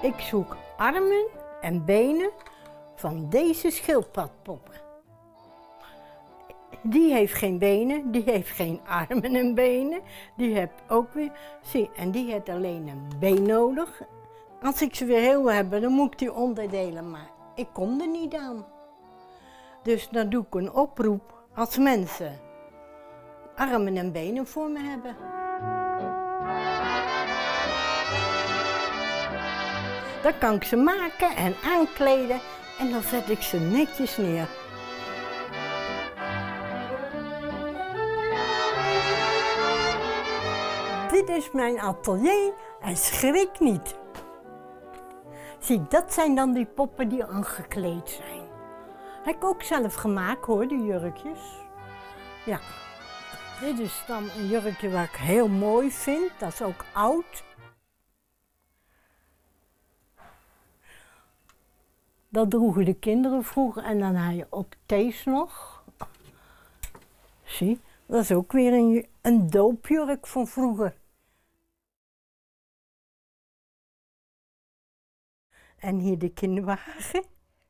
Ik zoek armen en benen van deze schildpadpoppen. Die heeft geen benen, die heeft geen armen en benen. Die heeft ook weer, zie, en die heeft alleen een been nodig. Als ik ze weer heel wil hebben, dan moet ik die onderdelen, maar ik kom er niet aan. Dus dan doe ik een oproep als mensen armen en benen voor me hebben. Dan kan ik ze maken en aankleden en dan zet ik ze netjes neer. Dit is mijn atelier en schrik niet. Zie, dat zijn dan die poppen die aangekleed zijn. Heb ik ook zelf gemaakt hoor, die jurkjes. Ja. Dit is dan een jurkje wat ik heel mooi vind, dat is ook oud. Dat droegen de kinderen vroeger en dan had je ook deze nog. Zie, dat is ook weer een doopjurk van vroeger. En hier de kinderwagen.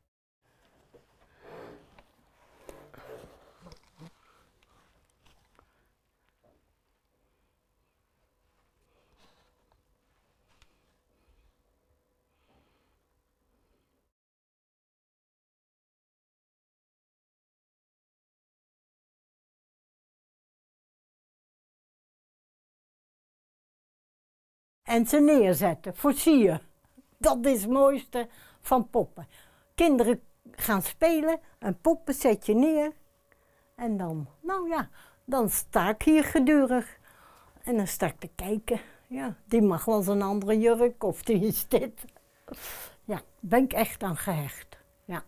En ze neerzetten voor sier. Dat is het mooiste van poppen. Kinderen gaan spelen, een poppen zet je neer. En dan, nou ja, dan sta ik hier gedurig. En dan sta ik te kijken. Ja, die mag wel eens een andere jurk of die is dit. Ja, ben ik echt aan gehecht. Ja.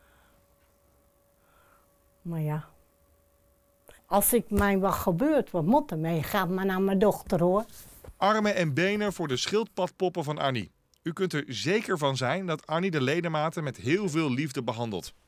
Maar ja. Als ik mij wat gebeurt, wat moet er mee? Gaat maar naar mijn dochter hoor. Armen en benen voor de schildpadpoppen van Annie. U kunt er zeker van zijn dat Annie de ledematen met heel veel liefde behandelt.